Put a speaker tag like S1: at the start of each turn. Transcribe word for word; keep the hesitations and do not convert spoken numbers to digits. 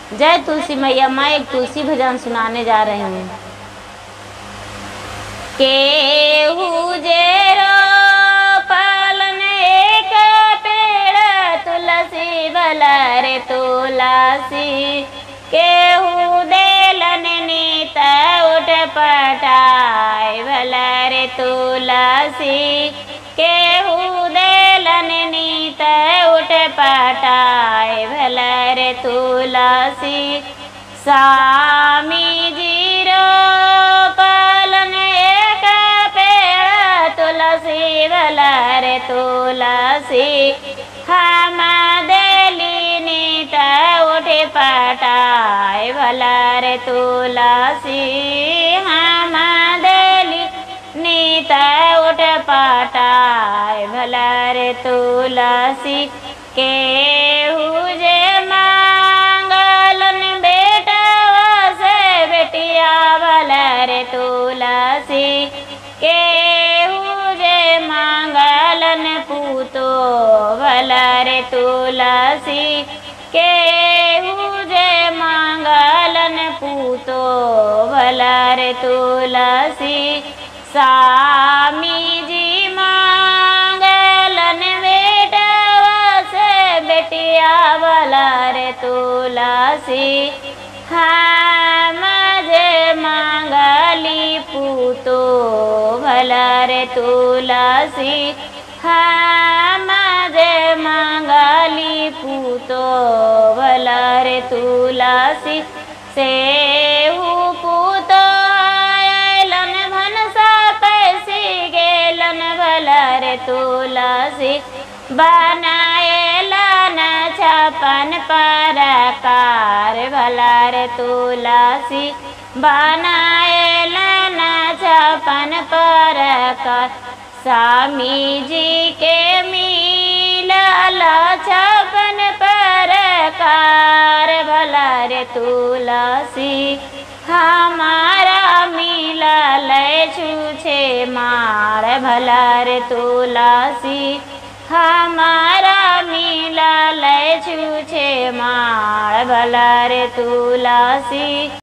S1: जय तुलसी मैया। मैं एक तुलसी भजन सुनाने जा रही हूँ। केहू जे रोपल एक पेड़ तुलसी भला रे तुलसी, केहू देलन नीत उठ पटाय भला रे तुलसी, केहू देलन नीत उठ पटाय भला रे तुलसी। स्वामी जी रोपलन एक पेड़ तुलसी भला रे तुलसी, हम देली नीत उठ पटाय भला रे तुलसी, हम देली नीत उठ पटाय भला रे तुलसी। केहू जे मांगलन बेटवा से बेटिया भला रे तुलसी, केहू जे मांगलन पूतो भला रे तुलसी, केहू जे मांगलन पूतो भला रे तुलसी। स्वामी जी मांगलन बेटवा से बेटिया भला रे तुलसी, हम जे मांगली पूतो भला रे तुलसी, हम जे मांगली पूतो भला रे तुलसी। सेहू पूतो आयलन भनसा पैसी गेलन भला रे तुलसी, बनाएलन छपन प्रकार भला रे तुलसी, बनाएलन छपन प्रकार। स्वामी जी के मिलल छपन प्रकार भला रे तुलसी, हमारा मिलल छूछे मार भला रे तुलसी, हमारा मिलल छूछे मार भला रे तुलसी।